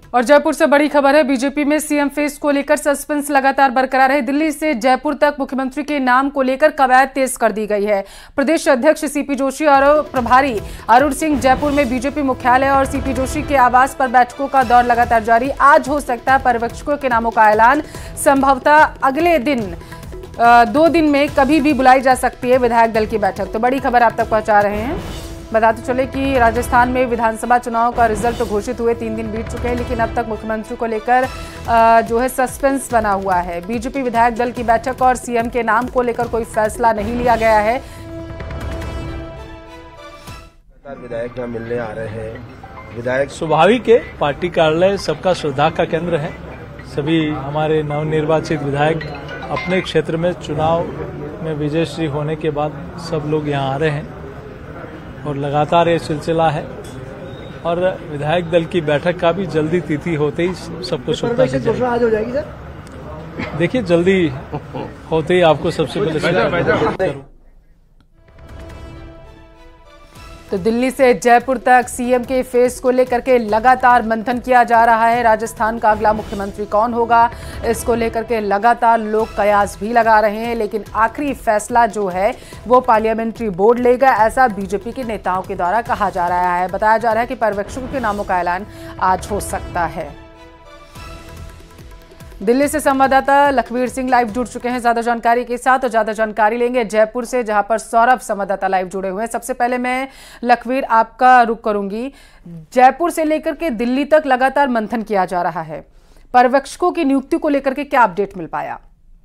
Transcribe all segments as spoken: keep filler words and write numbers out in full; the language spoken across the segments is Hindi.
और जयपुर से बड़ी खबर है। बीजेपी में सीएम फेस को लेकर सस्पेंस लगातार बरकरार है। दिल्ली से जयपुर तक मुख्यमंत्री के नाम को लेकर कवायद तेज कर दी गई है। प्रदेश अध्यक्ष सीपी जोशी और प्रभारी अरुण सिंह जयपुर में बीजेपी मुख्यालय और सीपी जोशी के आवास पर बैठकों का दौर लगातार जारी। आज हो सकता है पर्यवेक्षकों के नामों का ऐलान, संभवतः अगले दिन दो दिन में कभी भी बुलाई जा सकती है विधायक दल की बैठक। तो बड़ी खबर आप तक पहुंचा रहे हैं। बताते चले कि राजस्थान में विधानसभा चुनाव का रिजल्ट घोषित हुए तीन दिन बीत चुके हैं, लेकिन अब तक मुख्यमंत्री को लेकर जो है सस्पेंस बना हुआ है। बीजेपी विधायक दल की बैठक और सीएम के नाम को लेकर कोई फैसला नहीं लिया गया है। विधायक यहाँ मिलने आ रहे हैं। विधायक स्वाभाविक है, पार्टी कार्यालय सबका श्रद्धा का केंद्र है। सभी हमारे नवनिर्वाचित विधायक अपने क्षेत्र में चुनाव में विजयश्री होने के बाद सब लोग यहाँ आ रहे हैं और लगातार ये सिलसिला है। और विधायक दल की बैठक का भी जल्दी तिथि होते ही सबको सूचना दी जाएगी। आज हो जाएगी सर? देखिए जल्दी होते ही आपको सबसे पहले। तो दिल्ली से जयपुर तक सीएम के फेस को लेकर के लगातार मंथन किया जा रहा है। राजस्थान का अगला मुख्यमंत्री कौन होगा, इसको लेकर के लगातार लोग कयास भी लगा रहे हैं, लेकिन आखिरी फैसला जो है वो पार्लियामेंट्री बोर्ड लेगा, ऐसा बीजेपी के नेताओं के द्वारा कहा जा रहा है। बताया जा रहा है कि पर्यवेक्षकों के नामों का ऐलान आज हो सकता है। दिल्ली से संवाददाता लखवीर सिंह लाइव जुड़ चुके हैं ज्यादा जानकारी के साथ, और ज्यादा जानकारी लेंगे जयपुर से, जहां पर सौरभ संवाददाता लाइव जुड़े हुए हैं। सबसे पहले मैं लखवीर आपका रुख करूंगी। जयपुर से लेकर के दिल्ली तक लगातार मंथन किया जा रहा है, पर्यवेक्षकों की नियुक्ति को लेकर के क्या अपडेट मिल पाया?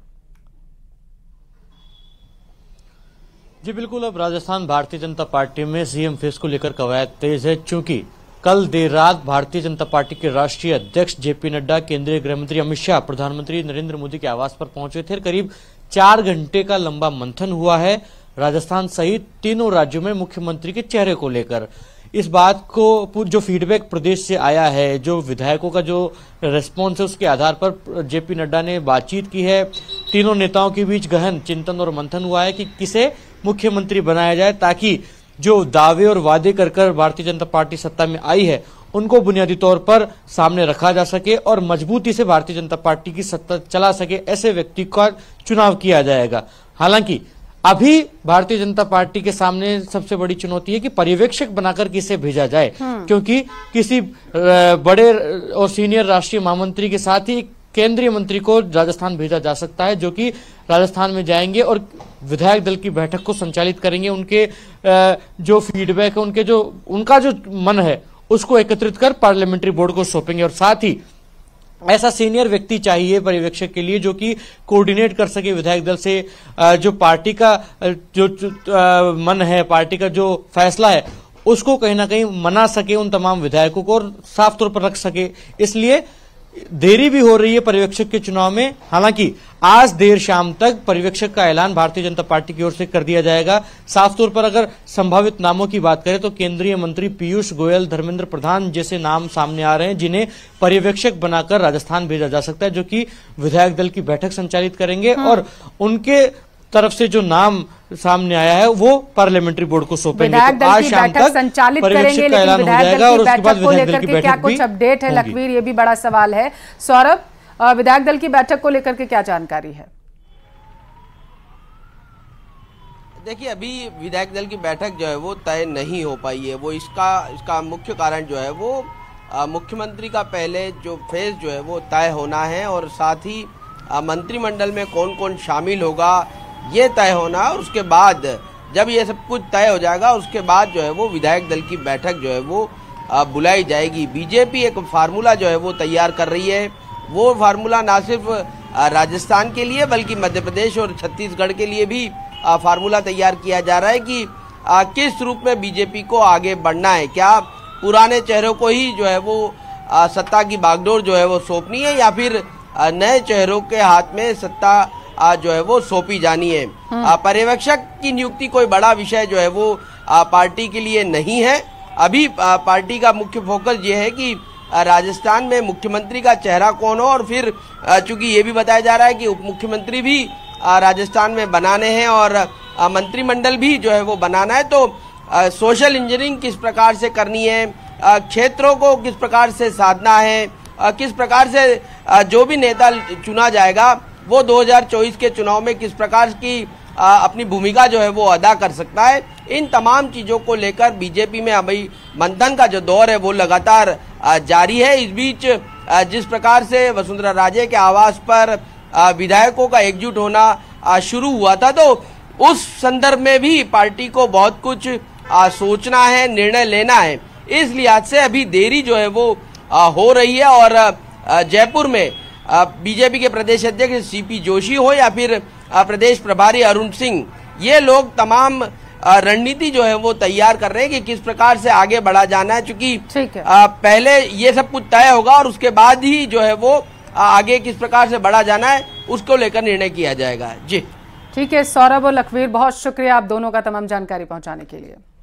जी बिल्कुल, अब राजस्थान भारतीय जनता पार्टी में सीएम फेस को लेकर कवायद तेज है, क्योंकि कल देर रात भारतीय जनता पार्टी के राष्ट्रीय अध्यक्ष जेपी नड्डा, केंद्रीय गृह मंत्री अमित शाह, प्रधानमंत्री नरेंद्र मोदी के आवास पर पहुंचे थे। करीब चार घंटे का लंबा मंथन हुआ है राजस्थान सहित तीनों राज्यों में मुख्यमंत्री के चेहरे को लेकर। इस बात को जो फीडबैक प्रदेश से आया है, जो विधायकों का जो रेस्पॉन्स है, उसके आधार पर जेपी नड्डा ने बातचीत की है। तीनों नेताओं के बीच गहन चिंतन और मंथन हुआ है कि किसे मुख्यमंत्री बनाया जाए, ताकि जो दावे और वादे कर कर भारतीय जनता पार्टी सत्ता में आई है उनको बुनियादी तौर पर सामने रखा जा सके और मजबूती से भारतीय जनता पार्टी की सत्ता चला सके, ऐसे व्यक्ति का चुनाव किया जाएगा। हालांकि अभी भारतीय जनता पार्टी के सामने सबसे बड़ी चुनौती है कि पर्यवेक्षक बनाकर किसे भेजा जाए, क्योंकि किसी बड़े और सीनियर राष्ट्रीय महामंत्री के साथ ही केंद्रीय मंत्री को राजस्थान भेजा जा सकता है, जो कि राजस्थान में जाएंगे और विधायक दल की बैठक को संचालित करेंगे। उनके जो फीडबैक है, उनके जो उनका जो मन है उसको एकत्रित कर पार्लियामेंट्री बोर्ड को सौंपेंगे। और साथ ही ऐसा सीनियर व्यक्ति चाहिए पर्यवेक्षक के लिए, जो कि कोऑर्डिनेट कर सके विधायक दल से, जो पार्टी का जो मन है, पार्टी का जो फैसला है उसको कहीं ना कहीं मना सके उन तमाम विधायकों को और साफ तौर पर रख सके। इसलिए देरी भी हो रही है पर्यवेक्षक के चुनाव में। हालांकि आज देर शाम तक पर्यवेक्षक का ऐलान भारतीय जनता पार्टी की ओर से कर दिया जाएगा। साफ तौर पर अगर संभावित नामों की बात करें तो केंद्रीय मंत्री पीयूष गोयल, धर्मेंद्र प्रधान जैसे नाम सामने आ रहे हैं, जिन्हें पर्यवेक्षक बनाकर राजस्थान भेजा जा सकता है, जो कि विधायक दल की बैठक संचालित करेंगे। और उनके तरफ से जो नाम सामने आया है वो पार्लियामेंट्री बोर्ड को सौंपेंगे। तो आज शाम तक संचालित करेंगे, लेकिन विधायक दल की बैठक को लेकर के क्या कुछ अपडेट है लखवीर, ये भी बड़ा सवाल है। सौरभ, विधायक दल की बैठक को लेकर के क्या जानकारी है? देखिए, अभी विधायक दल की बैठक जो है वो तय नहीं हो पाई है। वो इसका इसका मुख्य कारण जो है वो मुख्यमंत्री का पहले जो फेज जो है वो तय होना है, और साथ ही मंत्रिमंडल में कौन कौन शामिल होगा ये तय होना, और उसके बाद जब ये सब कुछ तय हो जाएगा उसके बाद जो है वो विधायक दल की बैठक जो है वो बुलाई जाएगी। बीजेपी एक फार्मूला जो है वो तैयार कर रही है। वो फार्मूला ना सिर्फ राजस्थान के लिए बल्कि मध्य प्रदेश और छत्तीसगढ़ के लिए भी फार्मूला तैयार किया जा रहा है कि किस रूप में बीजेपी को आगे बढ़ना है। क्या पुराने चेहरों को ही जो है वो सत्ता की बागडोर जो है वो सौंपनी है, या फिर नए चेहरों के हाथ में सत्ता जो है वो सौंपी जानी है। पर्यवेक्षक की नियुक्ति कोई बड़ा विषय जो है वो पार्टी के लिए नहीं है। अभी पार्टी का मुख्य फोकस ये है कि राजस्थान में मुख्यमंत्री का चेहरा कौन हो, और फिर चूंकि ये भी बताया जा रहा है कि उप मुख्यमंत्री भी राजस्थान में बनाने हैं और मंत्रिमंडल भी जो है वो बनाना है, तो सोशल इंजीनियरिंग किस प्रकार से करनी है, क्षेत्रों को किस प्रकार से साधना है, आ, किस प्रकार से आ, जो भी नेता चुना जाएगा वो दो हज़ार चौबीस के चुनाव में किस प्रकार की आ, अपनी भूमिका जो है वो अदा कर सकता है। इन तमाम चीजों को लेकर बीजेपी में अभी मंथन का जो दौर है वो लगातार आ, जारी है। इस बीच आ, जिस प्रकार से वसुंधरा राजे के आवास पर आ, विधायकों का एकजुट होना आ, शुरू हुआ था, तो उस संदर्भ में भी पार्टी को बहुत कुछ आ, सोचना है, निर्णय लेना है। इस लिहाज से अभी देरी जो है वो आ, हो रही है और आ, जयपुर में बीजेपी के प्रदेश अध्यक्ष सीपी जोशी हो या फिर आ, प्रदेश प्रभारी अरुण सिंह, ये लोग तमाम रणनीति जो है वो तैयार कर रहे हैं कि किस प्रकार से आगे बढ़ा जाना है, क्योंकि पहले ये सब कुछ तय होगा और उसके बाद ही जो है वो आगे किस प्रकार से बढ़ा जाना है उसको लेकर निर्णय किया जाएगा। जी ठीक है, सौरभ और लखवीर, बहुत शुक्रिया आप दोनों का तमाम जानकारी पहुंचाने के लिए।